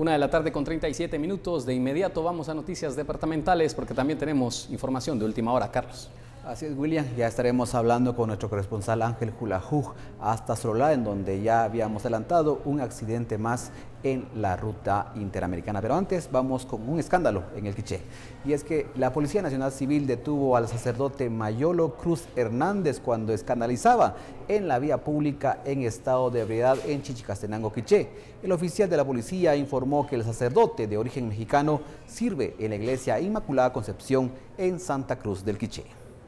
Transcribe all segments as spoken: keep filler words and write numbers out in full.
Una de la tarde con treinta y siete minutos. De inmediato vamos a noticias departamentales porque también tenemos información de última hora. Carlos. Así es, William. Ya estaremos hablando con nuestro corresponsal Ángel Julajuj hasta Sololá, en donde ya habíamos adelantado un accidente más en la ruta interamericana. Pero antes vamos con un escándalo en el Quiché. Y es que la Policía Nacional Civil detuvo al sacerdote Mayolo Cruz Hernández cuando escandalizaba en la vía pública en estado de ebriedad en Chichicastenango, Quiché. El oficial de la policía informó que el sacerdote de origen mexicano sirve en la iglesia Inmaculada Concepción en Santa Cruz del Quiché.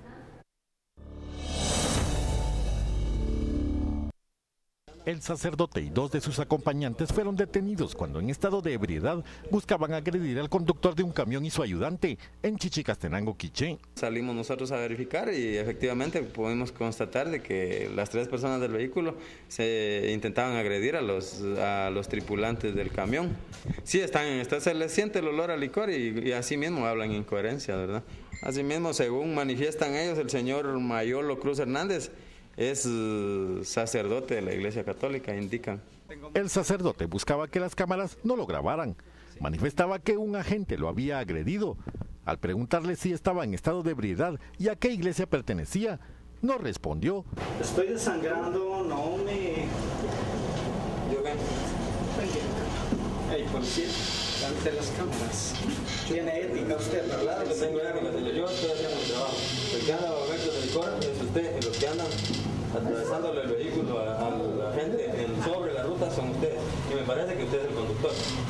El sacerdote y dos de sus acompañantes fueron detenidos cuando en estado de ebriedad buscaban agredir al conductor de un camión y su ayudante en Chichicastenango, Quiché. Salimos nosotros a verificar y efectivamente pudimos constatar de que las tres personas del vehículo se intentaban agredir a los, a los tripulantes del camión. Sí, están en estado, se les siente el olor a licor y, y así mismo hablan incoherencia, ¿verdad? Así mismo, según manifiestan ellos, el señor Mayolo Cruz Hernández es sacerdote de la Iglesia Católica, indican. El sacerdote buscaba que las cámaras no lo grabaran. Manifestaba que un agente lo había agredido. Al preguntarle si estaba en estado de ebriedad y a qué iglesia pertenecía, no respondió. Estoy desangrando, no me... ¿Yo qué? Hey, policía, ante las cámaras. Tiene ética usted, ¿verdad? Claro que tengo ética, señor. Yo estoy haciendo mi trabajo. El que anda bajo efectos de licor es usted, y los que andan atravesándole el vehículo a, a la gente en, sobre la ruta son ustedes. Y me parece que usted es el conductor.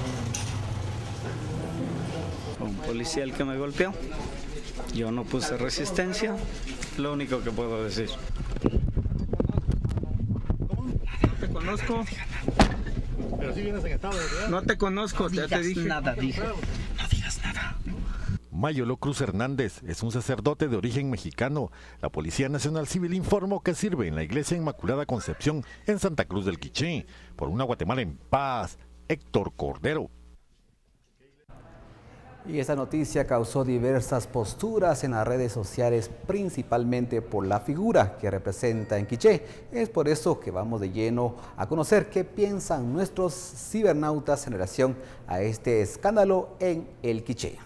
Un policía el que me golpeó. Yo no puse resistencia. Lo único que puedo decir. No te conozco. Pero si vienes en estado de ebriedad. No te conozco, ya te dije. Nada, dije. No digas nada. Mayolo Cruz Hernández es un sacerdote de origen mexicano. La Policía Nacional Civil informó que sirve en la Iglesia Inmaculada Concepción en Santa Cruz del Quiché. Por una Guatemala en paz, Héctor Cordero. Y esta noticia causó diversas posturas en las redes sociales, principalmente por la figura que representa en Quiché. Es por eso que vamos de lleno a conocer qué piensan nuestros cibernautas en relación a este escándalo en el Quiché.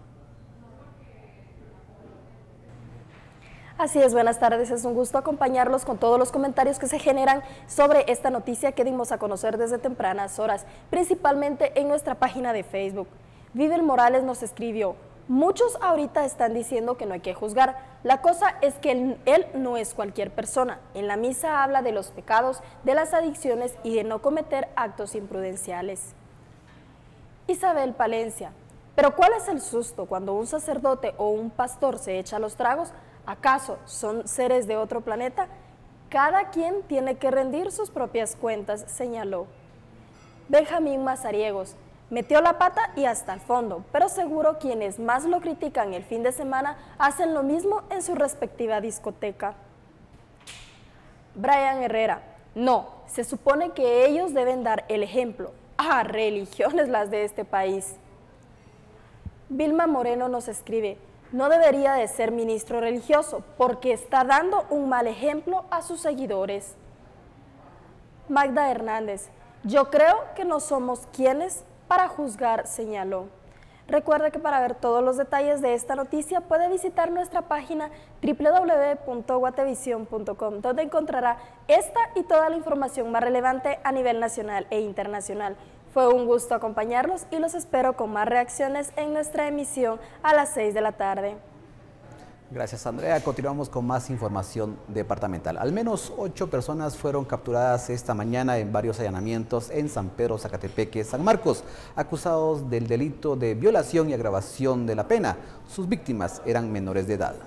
Así es, buenas tardes, es un gusto acompañarlos con todos los comentarios que se generan sobre esta noticia que dimos a conocer desde tempranas horas, principalmente en nuestra página de Facebook. Vivel Morales nos escribió: muchos ahorita están diciendo que no hay que juzgar, la cosa es que él, él no es cualquier persona. En la misa habla de los pecados, de las adicciones y de no cometer actos imprudenciales. Isabel Palencia: pero ¿cuál es el susto cuando un sacerdote o un pastor se echa los tragos? ¿Acaso son seres de otro planeta? Cada quien tiene que rendir sus propias cuentas, señaló. Benjamín Mazariegos: metió la pata y hasta el fondo, pero seguro quienes más lo critican el fin de semana hacen lo mismo en su respectiva discoteca. Brian Herrera: no, se supone que ellos deben dar el ejemplo. Ah, religiones las de este país. Vilma Moreno nos escribe: no debería de ser ministro religioso porque está dando un mal ejemplo a sus seguidores. Magda Hernández: yo creo que no somos quienes para juzgar, señaló. Recuerda que para ver todos los detalles de esta noticia puede visitar nuestra página doble u doble u doble u punto guatevisión punto com, donde encontrará esta y toda la información más relevante a nivel nacional e internacional. Fue un gusto acompañarlos y los espero con más reacciones en nuestra emisión a las seis de la tarde. Gracias, Andrea. Continuamos con más información departamental. Al menos ocho personas fueron capturadas esta mañana en varios allanamientos en San Pedro Zacatepeque, San Marcos, acusados del delito de violación y agravación de la pena. Sus víctimas eran menores de edad.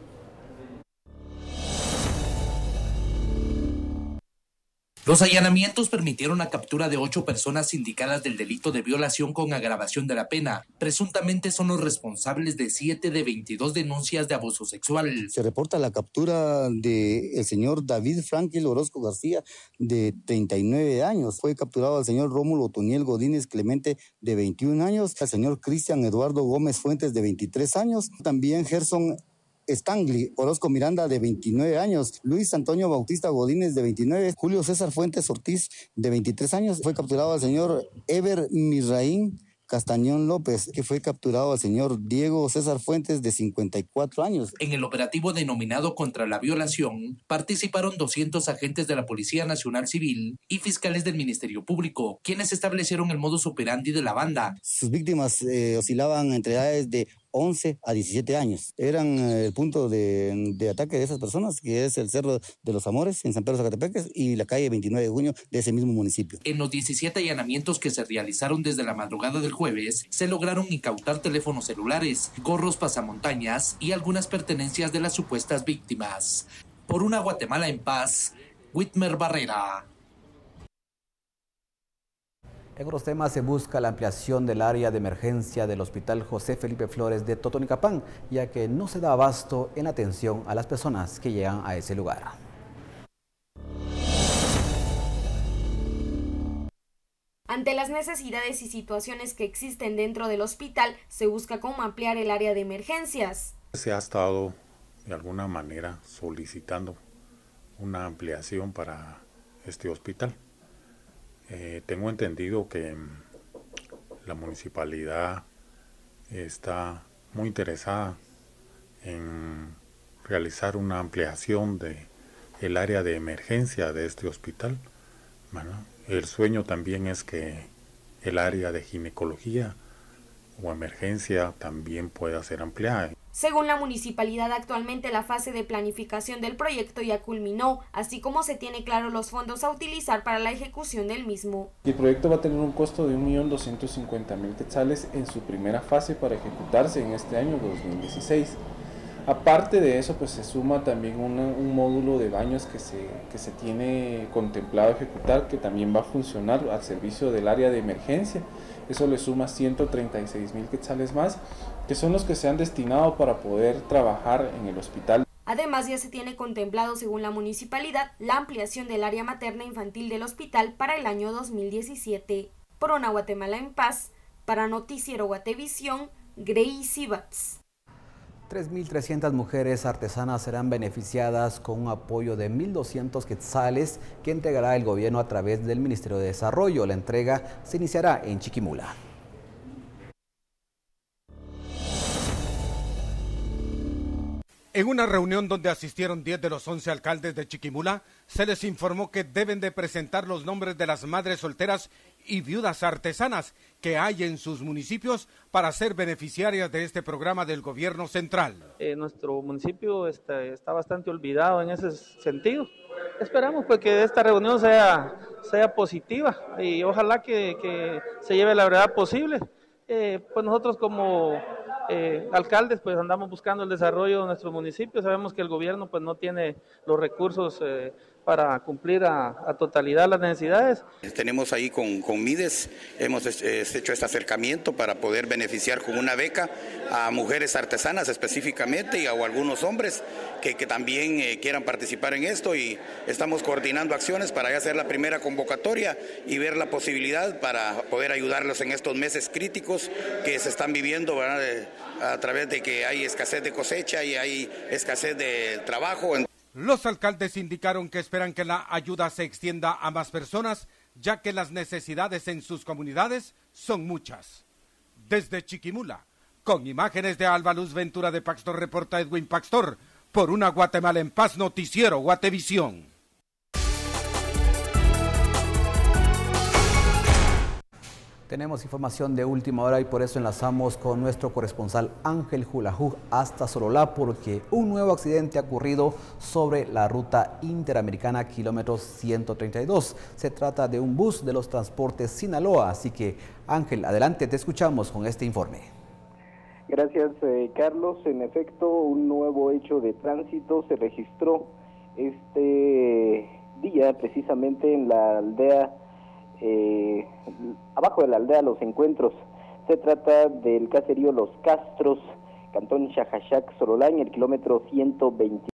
Los allanamientos permitieron la captura de ocho personas indicadas del delito de violación con agravación de la pena. Presuntamente son los responsables de siete de veintidós denuncias de abuso sexual. Se reporta la captura del señor David Franklin Orozco García, de treinta y nueve años. Fue capturado el señor Rómulo Otoniel Godínez Clemente, de veintiún años. El señor Cristian Eduardo Gómez Fuentes, de veintitrés años. También Gerson Stanley Orozco Miranda, de veintinueve años, Luis Antonio Bautista Godínez, de veintinueve, Julio César Fuentes Ortiz, de veintitrés años, fue capturado al señor Ever Misraín Castañón López, que fue capturado al señor Diego César Fuentes, de cincuenta y cuatro años. En el operativo denominado Contra la Violación, participaron doscientos agentes de la Policía Nacional Civil y fiscales del Ministerio Público, quienes establecieron el modus operandi de la banda. Sus víctimas eh, oscilaban entre edades de once a diecisiete años. Eran eh, el punto de, de ataque de esas personas, que es el Cerro de los Amores en San Pedro Zacatepeques y la calle veintinueve de junio de ese mismo municipio. En los diecisiete allanamientos que se realizaron desde la madrugada del jueves, se lograron incautar teléfonos celulares, gorros pasamontañas y algunas pertenencias de las supuestas víctimas. Por una Guatemala en paz, Whitmer Barrera. En otros temas, se busca la ampliación del área de emergencia del Hospital José Felipe Flores de Totonicapán, ya que no se da abasto en atención a las personas que llegan a ese lugar. Ante las necesidades y situaciones que existen dentro del hospital, se busca cómo ampliar el área de emergencias. Se ha estado de alguna manera solicitando una ampliación para este hospital. Eh, tengo entendido que la municipalidad está muy interesada en realizar una ampliación de el área de emergencia de este hospital. Bueno, el sueño también es que el área de ginecología o emergencia también pueda ser ampliada. Según la municipalidad, actualmente la fase de planificación del proyecto ya culminó, así como se tiene claro los fondos a utilizar para la ejecución del mismo. El proyecto va a tener un costo de un millón doscientos cincuenta mil quetzales en su primera fase para ejecutarse en este año dos mil dieciséis. Aparte de eso, pues se suma también una, un módulo de baños que se, que se tiene contemplado ejecutar, que también va a funcionar al servicio del área de emergencia. Eso le suma ciento treinta y seis mil quetzales más, que son los que se han destinado para poder trabajar en el hospital. Además, ya se tiene contemplado, según la municipalidad, la ampliación del área materna infantil del hospital para el año dos mil diecisiete. Por una Guatemala en paz, para Noticiero Guatevisión, Gracie Batz. tres mil trescientas mujeres artesanas serán beneficiadas con un apoyo de mil doscientos quetzales que entregará el gobierno a través del Ministerio de Desarrollo. La entrega se iniciará en Chiquimula. En una reunión donde asistieron diez de los once alcaldes de Chiquimula, se les informó que deben de presentar los nombres de las madres solteras y viudas artesanas que hay en sus municipios para ser beneficiarias de este programa del gobierno central. Eh, nuestro municipio está, está bastante olvidado en ese sentido. Esperamos pues que esta reunión sea, sea positiva y ojalá que, que se lleve la brevedad posible. Eh, pues nosotros como eh, alcaldes pues andamos buscando el desarrollo de nuestro municipio. Sabemos que el gobierno pues no tiene los recursos eh, para cumplir a, a totalidad las necesidades. Tenemos ahí con, con Mides, hemos hecho este acercamiento para poder beneficiar con una beca a mujeres artesanas específicamente y a algunos hombres que, que también eh, quieran participar en esto, y estamos coordinando acciones para ya hacer la primera convocatoria y ver la posibilidad para poder ayudarlos en estos meses críticos que se están viviendo, ¿verdad? A través de que hay escasez de cosecha y hay escasez de trabajo. Los alcaldes indicaron que esperan que la ayuda se extienda a más personas, ya que las necesidades en sus comunidades son muchas. Desde Chiquimula, con imágenes de Alba Luz Ventura de Paxtor, reporta Edwin Paxtor, por una Guatemala en paz, Noticiero Guatevisión. Tenemos información de última hora y por eso enlazamos con nuestro corresponsal Ángel Julajú hasta Sololá, porque un nuevo accidente ha ocurrido sobre la ruta interamericana kilómetro ciento treinta y dos. Se trata de un bus de los transportes Sinaloa, así que Ángel, adelante, te escuchamos con este informe. Gracias, eh, Carlos. En efecto, un nuevo hecho de tránsito se registró este día precisamente en la aldea Eh, abajo de la aldea Los Encuentros. Se trata del caserío Los Castros, cantón Xajaxac, Sololá, en el kilómetro ciento veinte.